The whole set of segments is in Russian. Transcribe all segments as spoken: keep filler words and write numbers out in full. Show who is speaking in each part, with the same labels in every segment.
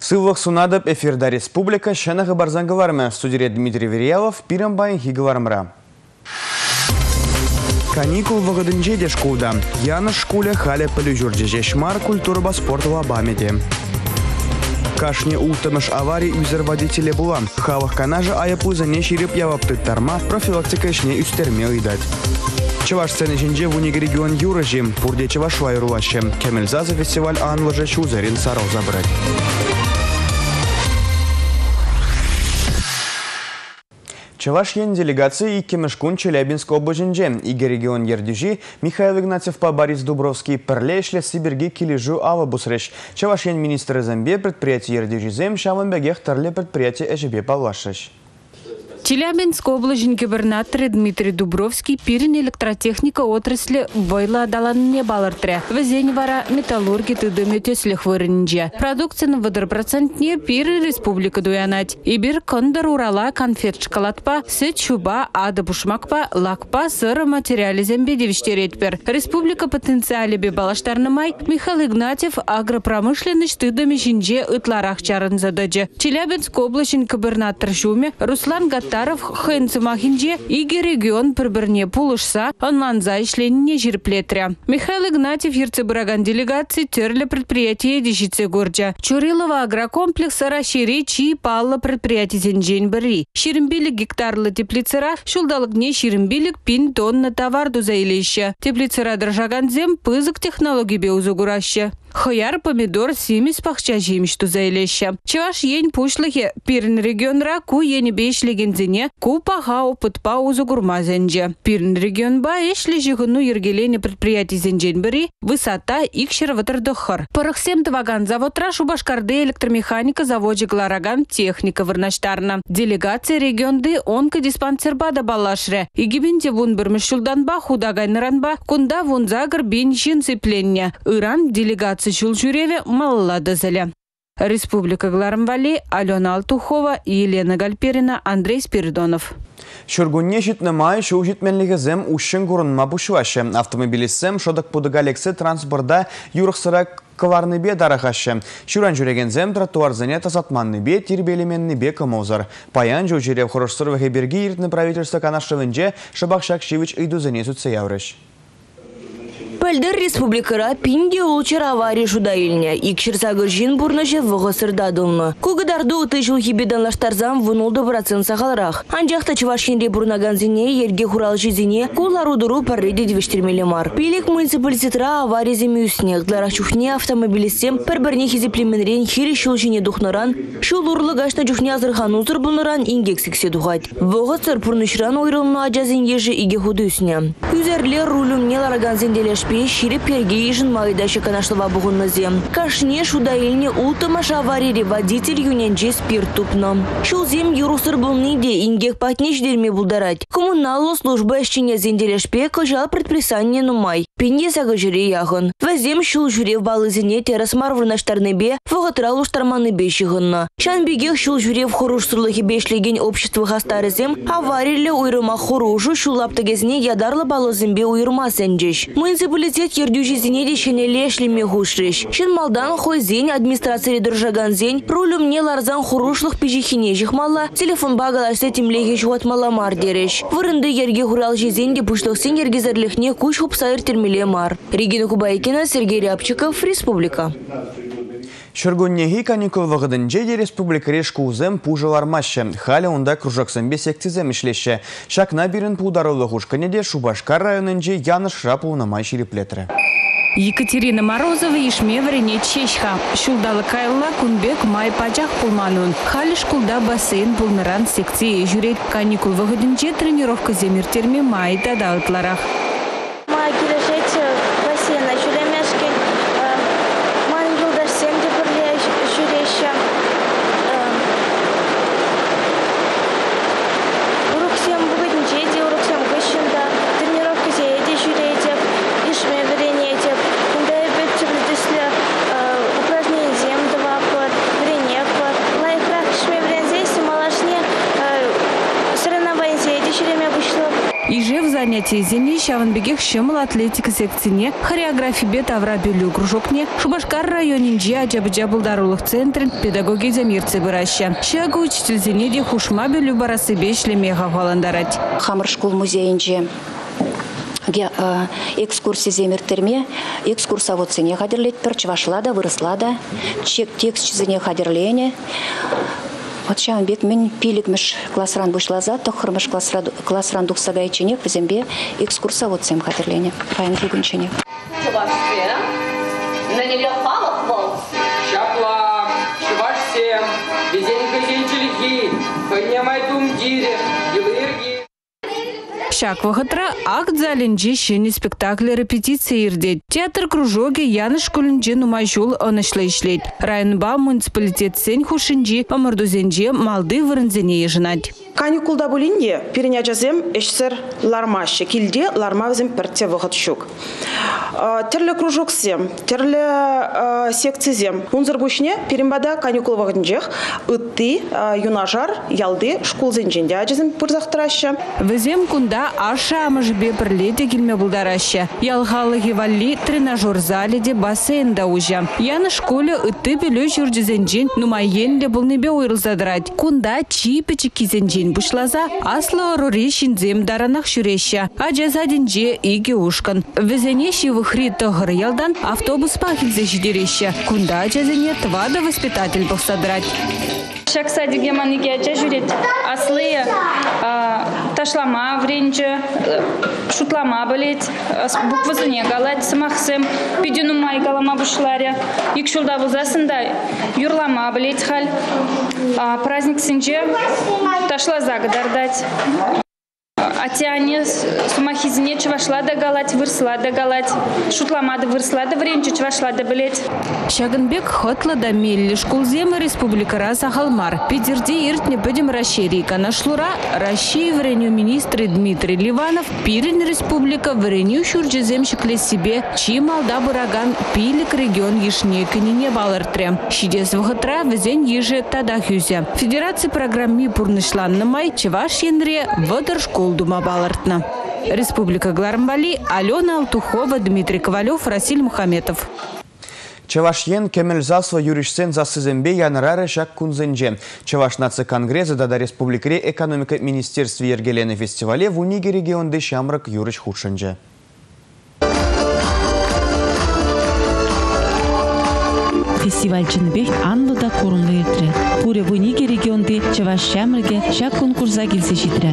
Speaker 1: Сывлық сунадып эфирда республика шанағы барзанғыларымы. Студия Дмитрий Вериялов, пирамбайын хиғыларымыра. Каникул вағыдынже де шкулда. Яны шкуле халі пілі жүрде жешмар культурба спорт лабамеде. Кашне ултымыш аварий үзір водителе булам. Халық канажы айыпузы не шеріп яваптыттарма профилактика ішне үстерме ұйдад. Чаваш сцены жинже в униге регион Юрыжим, пурде Чавашвай рулащем. Кемельзазы фестиваль анлыжы шузарин саров забрать. Чавашьен делегации и Кемешкун Челябинск облажинже. Иге регион Ердюжи Михаил Игнатьев по Борис Дубровский перлешле Сибирги Килижу Авабусреш. Чавашьен министр Замбе предприятие Ердюжи Зем Шаванбегех тарле предприятие Эжебе Палашеш.
Speaker 2: Челябинск облажин губернатор Дмитрий Дубровский пирин электротехника отрасли бойла даланне балартре. Везень вара металлурги тыдыметеслих вырынже. Продукция на водопроцентне пирин республика дуянать. Ибир кондор урала конфет шоколадпа, сет чуба, ада бушмакпа, лакпа, сыра материали зембедевиштеретпер. Республика потенциале бебалаштарнамай Михаил Игнатьев агропромышленность тыдыми жинже ытларах чарын зададже. Челябинск облажин губернатор Шуме Руслан Гатаров Хэнцы Махинже иге регион приберне пулышса онланза ишленне жирплетря. Михаил Игнатьев ерцебыраган делегации терле предприятие дешице горджа. Чурилова агрокомплекса расшири чи палла предприятие зенжень бери. Ширимбилик гектарлы теплицера шулдалыгне ширимбилик пин тонна товарду заилеща. Теплицера дрожаган зем пызык технологии беузугураща. Хояр помидор семис пахча жемишту заилеща. Чаваш ень пушлыхе пирн регионра ку ени беш легензине ку паха опыт паузу гурмазенже. Пирн регион ба эшли жигуну ергелене предприятий зенжен бери высота икшер ватардохар. Парахсем таваган заводра шубашкарды электромеханика заводе глараган техника вырнаштарна. Делегация регионды онка диспансер бада балашре. Игибинде вун бірмішулдан ба худагайныран ба кунда вун загр бин жин цепленне. Иран делегация Шул жюреве маллады зеля. Республика Гларамвали, Алена Алтухова, Елена Гальперина, Андрей Спиридонов.
Speaker 1: Шургунне житне май шоу житменлиге зем ушен гурынма бушуаще. Автомобилистсем шодак пудыгалексе транспорда юрықсыра каварны бе дарахаще. Шуран жүреген зем тротуар зене тазатманны бе тирбелеменны бе камозар. Паян жу жирев хорошсыр вахе берги иртны правительство канашевенже Шабахшак Шивич иду зене сүтсе яврыш.
Speaker 3: Пальдер республикара пинде улчар аварии жудаильня. Икшир загыржин бурнаже вғысыр дадылны. Кугыдарды утыжыл хибедан лаштарзам вунулды процент сағалрах. Анжақта чывашинре бурнаган зене, ерге хурал жизине, кулар удыру парреде девештермелі мар. Пилик муниципалитетра авария земи үснег. Дларах чухне автомобилистем пәрбірне хизеплеменрен хири шул жине духнаран, шул урлы гашна чухне азырхан узыр бұныран ингексіксе духать. Вғысыр пурнышран ойрылны ажазин ежі иге худы үсне. Үзерлер рулюмне лараган зенделеш Шире пергейжин майдаши канашлова бугунназем. Кашне шудаильне ултымаш аварии водитель юненже спирт тупном. Шулзем юрусыр булныйде ингек патнеш дерме булдарать. Коммуналу служба эшчине зенделешпе кожал предписание нумай. Пенде сага жюре яхын. Вазем шул жюре в балызине терас марвырнаштарныбе вғытра луштарманы бешігынна. Шанбегех шул жюре в хорушсырлыхи бешлеген общество хастарызем авариле уйрыма хорушу шулаптыгезіне ядарлы балызымбе уйрыма сенжеш. Муниципалитет Ердюжи зенеде шенеле шлеме хушреш. Шен малдан хой зень администрации держаган зень рулюм не ларзан хурушлых пижихине жихмалла телефон багалаште тимлеге жуатмала мар дереш. Вырынды ерге хурал жезенде пушлых сен ергезерлихне куш хупсайр термеле мар. Регина Кубайкина, Сергей Рябчиков, Республика.
Speaker 1: Шургуннеги каникул вағыдынже республика решку узем пужалар маще. Халі онда кружаксамбе секцизем ишлеше. Шакна бірін пударылы хушканеде Шубашкар районынже яныш рапуына май шириплетрі.
Speaker 2: Екатерина Морозова ишме варене чешха. Шулдалы кайла кунбек май пачах пулманун. Халі шкулда бассейн пулныран секции жүрет. Каникул вағыдынже тренировка земір терме май тадаутларах.
Speaker 4: Май келешет бассейн жүремешке.
Speaker 2: занятиесене Шаванбегех шымыл атлетика секцине, хореография тавра бөлі кружокне, Шубашкар районинже Аджабы-Джабылдарулық центрин педагоги замирцы бұраща. Шага учительзене де хушма бөлі барасы бешлемеға ғаландарать.
Speaker 5: Хамыр школ музейінже экскурсия земіртерме, экскурсоводсыне қадірлет бір, чывашлада, вырыслада, текст чизіне қадірлене. Вот сейчас бек мен пиликмеш классран бушлаза, тохрмеш классран духсагайчине, позембе экскурсоводсем қадірлене, қайын жүгіншене.
Speaker 6: Шапла, шивашсем, везенька зенчелики, поднимай тумдире, елырги.
Speaker 2: Шак вахатра акт залинже шини спектакль репетиции ирдет. Театр кружоги яны школинже нумайшул онышлы ишлет. Районба муниципалитет сен хушинжи омырдузенже малды вырынзене ежинать.
Speaker 7: Каникулда булинде перенячазем эшсер лармаще, килде лармавзем перте вахат шук. Терле кружок сем, терле секции зем. Унзар бушне перембада каникул вахатнжех, ытты юнажар ялды школ зенженде аджазем пырзахтраща.
Speaker 2: Везем кунда аша амажбе перлете килме булдараща. Ялхалыги валли тренажер залиде бассейн да ужа. Яны школе ытты белю журджизенжен нумайенде булнебе уйрылзадрать. Кунда чипечи кизенжен бушлаза аслы рури шинзем даранах шуреща. Аджазадинже иги ушкан. Везене шивыхри тохыр ялдан автобус пахилзе жидереща. Кунда аджазене твада воспитатель бухсадрать.
Speaker 8: Шакса дегеманики ача журет. Аслые ташлама вренже, шутлама болеть, буквазыне галать, самахсем, пидюнумай галама бушларя. Икшулда вузасында юрлама болеть халь. Праздник синже ташла загадардать. Атяне сумахизине чвашлада галать, вырслада галать, шутламада вырслада вренче чвашлада билет.
Speaker 2: Шагынбек хотлада мелли школзем республикара Сахалмар. Пидерде иртне будем расширика нашлура России вреню министры Дмитрий Ливанов пирин республика вреню шурджезем шикле себе чи малда бураган пилик регион ешне книне балартре. Шидес вахатра везен еже тадахюзе. Федерация программи пурнышлан намай чеваш енре водор школ дума балартна. Республика Гларамбали, Алена Алтухова, Дмитрий Ковалев, Расиль Мухаметов.
Speaker 1: Чавашьен кемел засла юришсен засызембе янрары шак кунзенже. Чаваш наци конгресса дада республикре экономика министерстве ергелены фестивале в униге регионде шамрак юриш худшенже.
Speaker 9: Фестиваль Чынбек анлыда корунлы ертре. Пуре в униге регионде Чаваш шамрге шак конкурса келсе житре.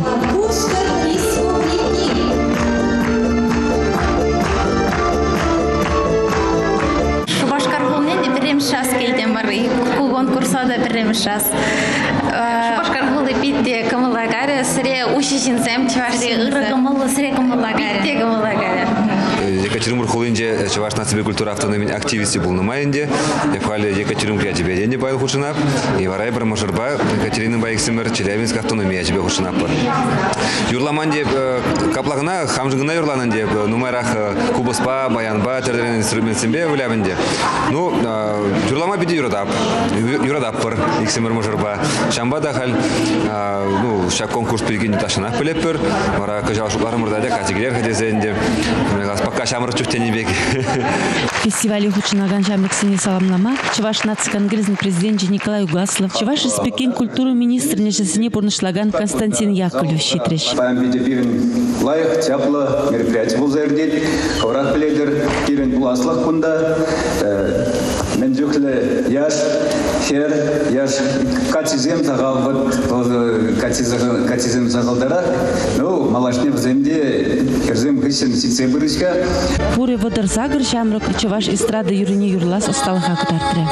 Speaker 10: Шас кейдем бары, конкурсада берем шас. Шубашкар булы питте камалагаре, сре ушишинсем чавашсем. Сре камалы, сре камалагаре. Питте камалагаре.
Speaker 11: Екатеринбург хулинже чаваш нацибе культура автономии активисти был на майнде. Я пхали Екатеринбург я тебе деньги байл хушинап. И варай брамашарба Екатерина байксимер Челябинск автономия тебе хушинап. Юрламанде каплагна хамжгна юрлананде нумерах кубаспа баянба тердерен инструмент себе в Лябинде. Ну юрлама биди юрадап юрадаппар иксимер мажарба. Шамба дахаль ну шак конкурс перегини ташина пелепер. Вара кажал шукларым мурдада категория хадезенде. Пока шамыр чуфтени беги.
Speaker 9: Фестивале хучинаган шамрексине саламлама. Чаваш наци конгресс президент Николай Угаслов. Чаваш республикин культуру министр нежесине бурнышлаган Константин Яковлев щитреш.
Speaker 12: Лайық тепло мероприятие был заердет. Хаврат пледер кирен буласлах кунда. Мендюкле яш хер яш катизем загал вот катизем загалдара. Ну малашне в земде керзем гысен сиксе бырышка.
Speaker 9: Пуре водор загр шамрок Чаваш эстрада юрини юрлас усталых актартре.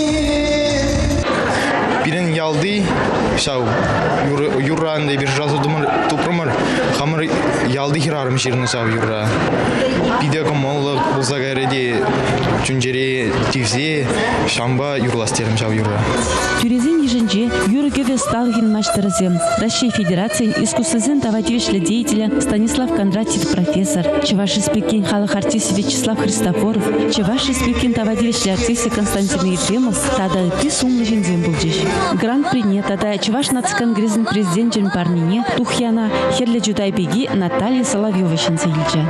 Speaker 13: Birinin yaldı, şau, yuran da bir razı хамар тупрамар хамар ялды хирарым ширны сав юра. Пиде комолы булса гайреди чунжере тивзе шамба юрластерим сав юра.
Speaker 9: Тюрезин еженже юргеве сталгин мастер-зем. Россия Федерации искусствозен тавативишле деятеля Станислав Кондратьев профессор. Чеваши спикин халах артист Вячеслав Христофоров. Чеваши спикин тавативишле артист Константин Ефремов. Тада ты сумлы жензем булдиш. Гран-при не тада Чеваш нацконгрезин президент Джин Парнине Тухьяна Херле Джудайбеги Наталья Соловьева Шенцеильча.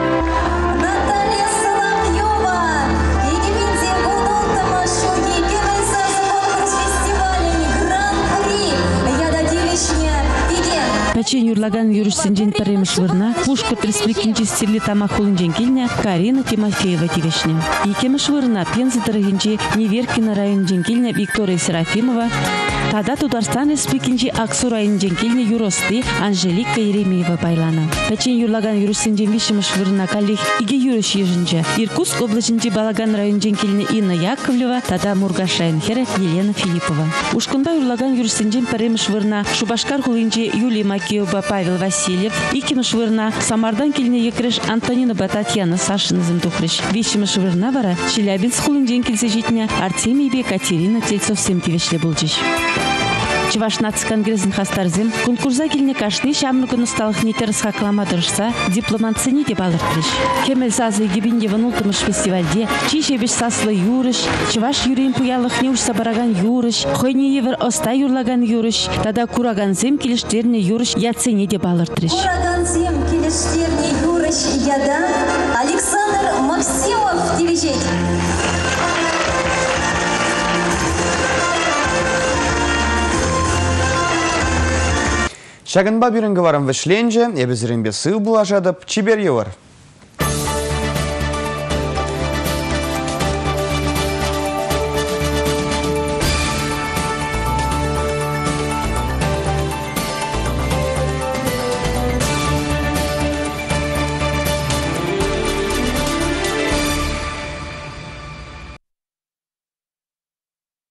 Speaker 9: Пачен юрлаган юрушсенжен паремыш вырна, пушка тресплекинчи стили тамахулын женкильня Карина Тимофеева тивешня. Екемыш вырна Пенза дорогинчи Неверкина район женкильня Виктория Серафимова, тада Татарстан республикинчи Аксу район женкильня юросты Анжелика Еремеева байлана. Пачен юрлаган юрушсенжен вишемыш вырна калих иге юруш ежинче. Иркутск облачинчи Балаган район женкильня Инна Яковлева, тада Мургаш район хере Елена Филиппова. Ушкунда юрлаган юрушсенжен паремыш вырна Шубашкар хулинчи Юлия Макеева Павел Васильев, Икимыш вырна Самардан кильне екреш Антонина Бататьяна Сашина Земтухрыш. Вещимыш вырна вара Челябинск хулинчен килсе житня Артемий бе Катерина Тельцов сем тивешле булчиш. Чеваш нацконгрезин хастарзем конкурса килне кашни шамнукын усталых нетерс хакламадырышса дипломатсыни деп алыртырыш. Кемел сазы гибинде ванултымыш фестивальде чишебеш саслы юрыш, чеваш юрин пуялых неушса бараган юрыш, хойни евер оста юрлаган юрыш, тада кураган зем килештерне юрыш яцене деп алыртырыш.
Speaker 14: Кураган зем килештерне юрыш яда Александр Максимов дивижет.
Speaker 1: Шагынба бирінгі варым вішленже, ебізірінбе сыл бұлажадып, чибер евар.